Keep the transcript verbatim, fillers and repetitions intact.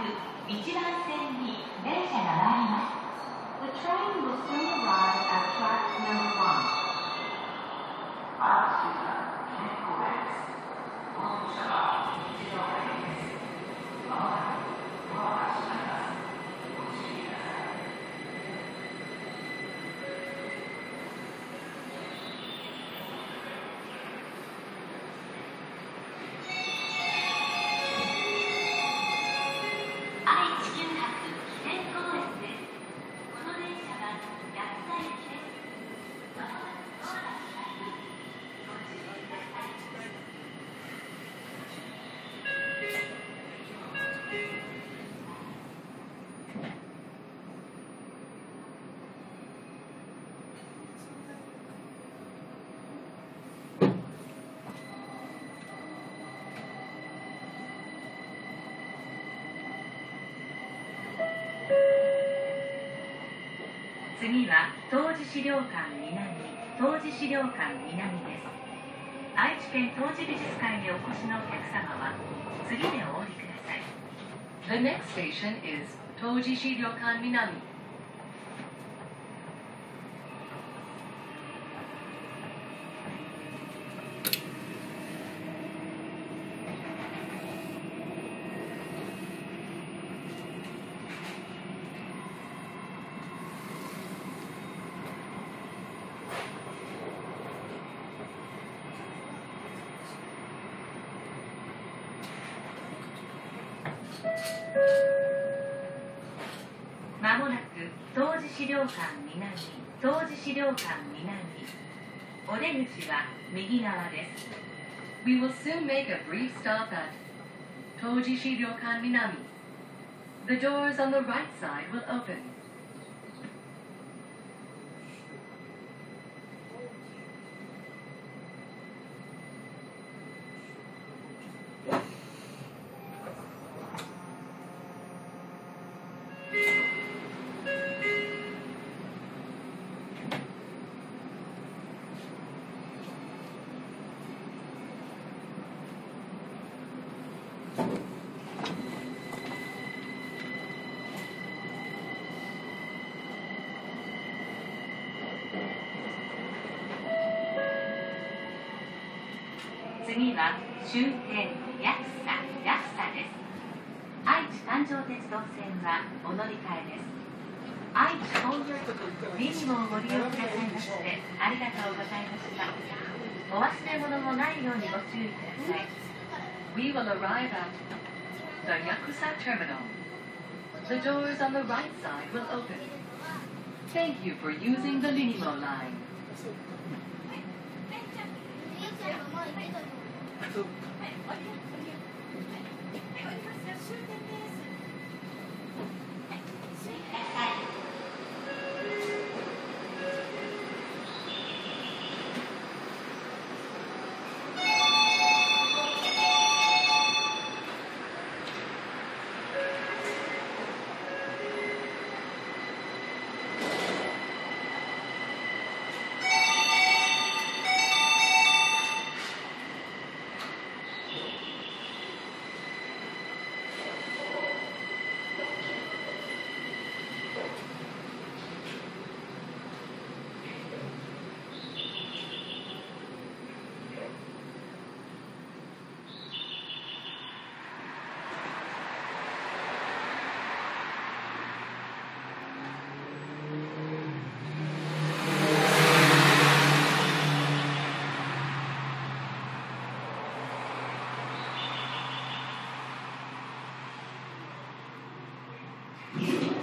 いちばん線に電車が参ります。The train will soon arrive at track number one. あ、そうだ、結構です。この車は一両線です。まもなくドアが閉まります。ご注意ください。愛知九博記念公園です。この電車は八草駅です。まもなくドアが閉まります。ご注意ください。次は東寺資料館南、東寺資料館南です。愛知県東寺美術館にお越しのお客様は次でお降りください。The next station is 東寺資料館南。まもなく東寺資料館南、東寺資料館南。お出口は右側です。We will soon make a brief stop at 東寺資料館南。The doors on the right side will open. 次は終点八草、八草です。愛知環状鉄道線はお乗り換えです。愛知本線リニモをご利用くださいましてありがとうございました。お忘れ物もないようにご注意ください。We will arrive at the Yakusa terminal. The doors on the right side will open. Thank you for using the Linimo line. いい